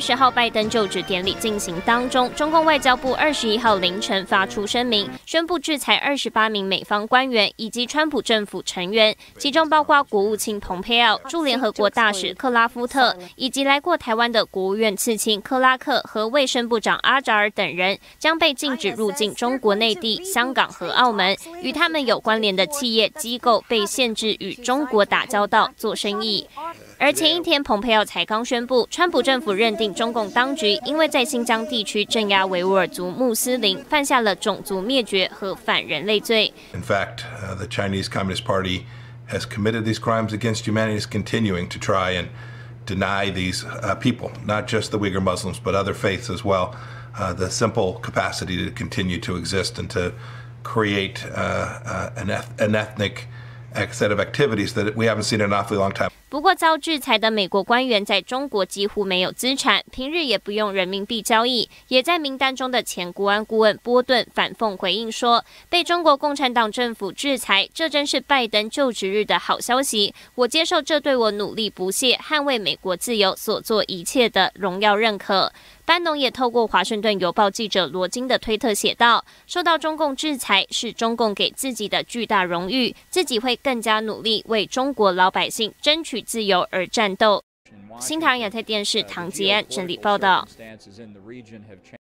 20号拜登就职典礼进行当中，中共外交部21号凌晨发出声明，宣布制裁28名美方官员以及川普政府成员，其中包括国务卿蓬佩奥、驻联合国大使克拉夫特，以及来过台湾的国务院次卿克拉克和卫生部长阿扎尔等人，将被禁止入境中国内地、香港和澳门，与他们有关联的企业机构被限制与中国打交道、做生意。而前一天，蓬佩奥才刚宣布，川普政府认定中共当局因为在新疆地区镇压维吾尔族穆斯林，犯下了种族灭绝和反人类罪。 In fact, the Chinese Communist Party has committed these crimes against humanity, is continuing to try and deny these people, not just the Uyghur Muslims, but other faiths as well, the simple capacity to continue to exist and to create an ethnic set of activities that we haven't seen in an awfully long time. 不过，遭制裁的美国官员在中国几乎没有资产，平日也不用人民币交易。也在名单中的前国安顾问波顿反讽回应说：“被中国共产党政府制裁，这真是拜登就职日的好消息。我接受这对我努力不懈、捍卫美国自由所做一切的荣耀认可。”班农也透过华盛顿邮报记者罗金的推特写道：“受到中共制裁是中共给自己的巨大荣誉，自己会更加努力为中国老百姓争取自由而战斗。”新唐人亚太电视唐吉安整理报道。